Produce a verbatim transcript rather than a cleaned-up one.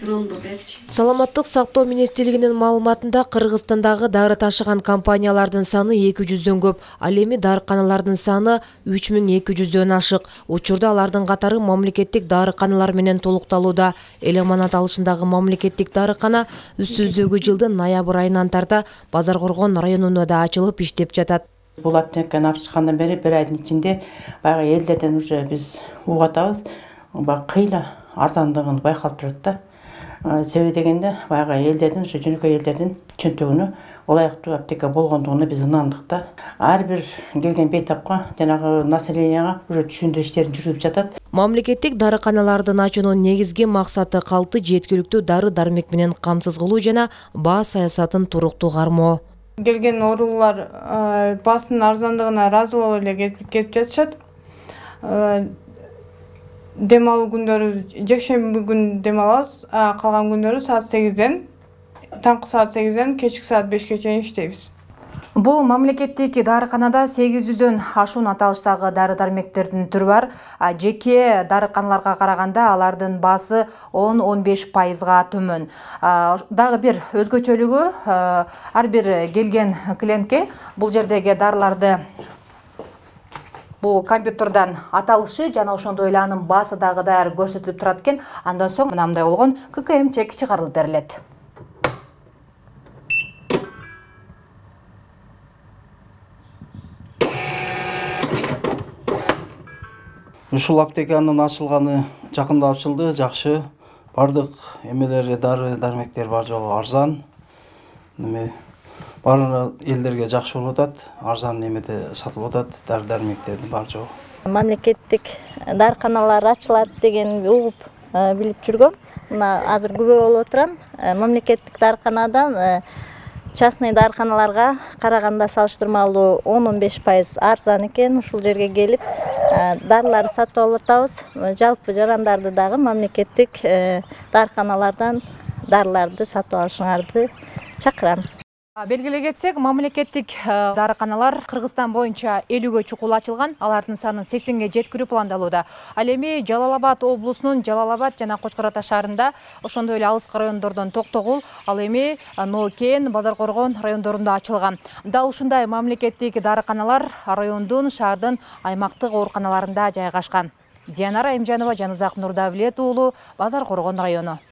Саламаттык сактоо министрлигинин маалыматында Кыргызстандагы дары ташыган компаниялардын саны эки жүздөн көп, ал эми дарыканалардын саны үч миң эки жүздөн ашык. Учурда алардын катары мамлекеттик дарыканалар менен толукталууда. Эл аманат алышындагы мамлекеттик дарыкана үстүбүздөгү жылдын ноябрь айынан тарта Базар Коргон районунда да ачылып иштеп жатат. Бул аптеканы алып чыккандан бери бир айдын ичинде баягы элдерден уже биз угатабыз. Баягы кыйла арзандыгын байкалып турат да. Себеби дегенде баягы элдердин, ушу жөнөкөй элдердин чөнтөгүнө ылайыктуу аптека болгондугуна биз ынандык да. Ар бир келген бейтапка жанагы населенияга уже түшүндүрүү иштерин жүргүзүп жатат. Мамлекеттик дарыканалардын ачуунун негизги максаты калкты жеткиликтүү дары-дармек менен камсыз кылуу жана баа саясатын туруктуу кармоо. Келген оорулар баасынын арзандыгына ыраазы болуп эле келип жатышат. Дем алуу күндөрү жекшемби күн дем алабыз, калган күндөрү саат сегизден, таңкы саат сегизден кечки саат бешке чейин иштейбиз. Бул мамлекеттик дарыканада сегиз жүздөн ашуун аталыштагы дары-дармектердин түрү бар. Жеке дарыканаларга караганда алардын баасы он он беш пайызга төмөн. Дагы бир өзгөчөлүгү, ар бир келген клиентке бул жердеги дарыларды бул компьютерден аталышы жана ошондой эле анын баасы дагы даяр көрсөтүлүп турат экен. Андан соң мындай болгон ка ка эм чек чыгарылып берилет. Ушул аптеканын ачылганы жакында ачылды, жакшы. Бардык эмелери дары дармектер бар жогу арзан. Неме баары элдерге жакшы болуп атат, арзан эмеде сатылып атат, дары дармектердин бар жогу. Мамлекеттик дарыканалар ачылат деген угуп билип жүргөм. Мына азыр күбө болуп отурам. Мамлекеттик дарыканадан частный дарыканаларга караганда салыштырмалуу он он беш пайыз арзан экен. Ушул жерге келип дарыларды сатып алып атабыз. Жалпы жарандарды дагы мамлекеттик дарыканалардан дарыларды сатып алышыңарды чакырам. Белгилей кетсек, мамлекеттик дарыканалар Кыргызстан боюнча элүүгө чукул ачылган, алардын саны сексенге жеткирүү пландалууда. Ал эми Жалал-Абад облусунун Жалал-Абад жана Кочкор Ата шаарында, ошондой эле алыскы райондордон Токтогул, ал эми Нокен, Базар Коргон райондорунда ачылган. Дал ушундай мамлекеттик дарыканалар райондун, шаардын аймактык ооруканаларында жайгашкан. Дианара Эмжанова, Жанызак Нурдавлет уулу, Базар Коргон району.